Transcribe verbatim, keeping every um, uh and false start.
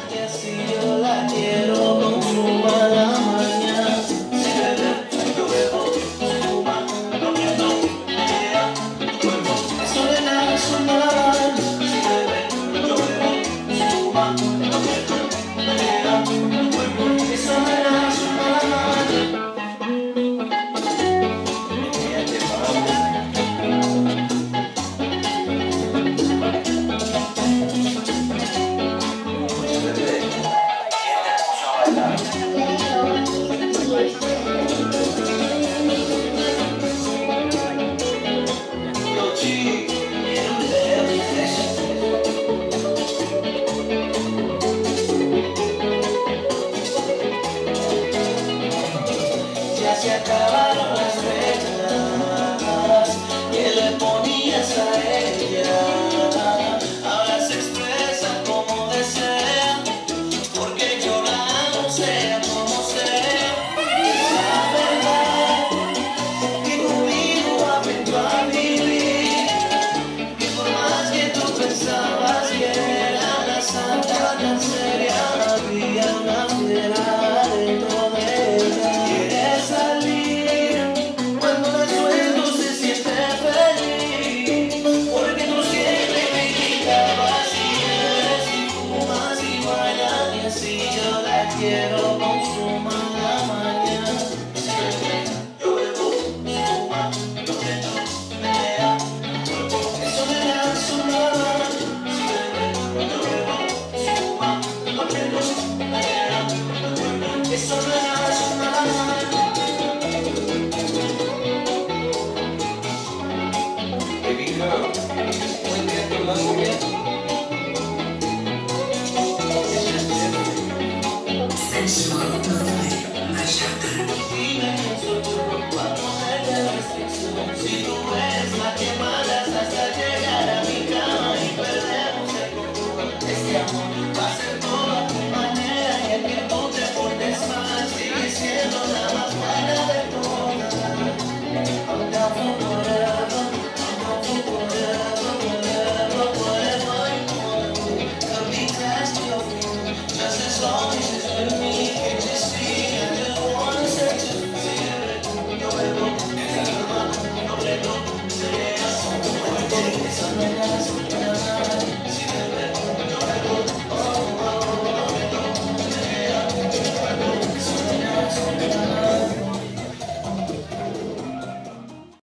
que así yo la quiero con su mala maña. Si bebe, yo bebo, fuma, lo que no me llega tu cuerpo. Eso de nada es un malabar. Si bebe, yo bebo, fuma, lo que no me llega tu cuerpo. Eso de nada es un malabar. Fíjate, Pablo. Ya se acabaron las reglas que le ponías a ella. Ahora se expresa como desea, porque yo la amo, sea como sea. Es la verdad que conmigo aprendió a vivir, que por más que tú pensabas que era la santa tan seria, había una fiera dentro de ella. Quiere salir cuando la suelto, se siente feliz, porque tú siempre criticabas y bebes y fumas y bailas, y así yo la quiero con su mala maña. Yo bebo, fuma, lo que no me deja tu cuerpo. Eso me da su mala. Yo bebo, fuma, lo que no me deja tu cuerpo. Eso me da su mala. Baby girl, when get the love again. It's just different. Sensual movement, bachata. Dime quién soy yo para ponerte restricción. Si tú eres la que mandas hasta llegar a mi cama y perdemos el control. Este amor va a ser todo a tu manera, y el que tú te portes mal sigue siendo la más buena de todas. I'm down for whatever, I'm down for whatever, whatever, whatever you wanna do. Could be nasty or free, just as long as it's with me. Can't you see? I just wanna set you free. Yo bebo, fuma, no bebo, se llega a su cuerpo. Esa no es la